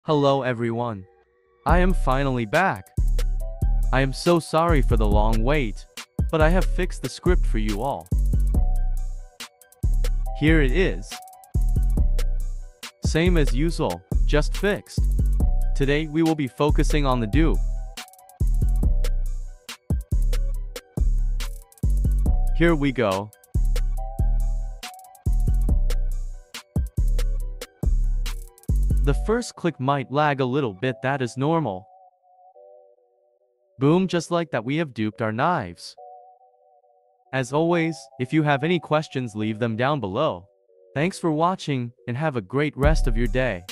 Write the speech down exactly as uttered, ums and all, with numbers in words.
Hello everyone. I am finally back. I am so sorry for the long wait, but I have fixed the script for you all. Here it is. Same as usual, just fixed. Today we will be focusing on the dupe. Here we go. The first click might lag a little bit, that is normal. Boom, just like that we have duped our knives. As always, if you have any questions, leave them down below. Thanks for watching and have a great rest of your day.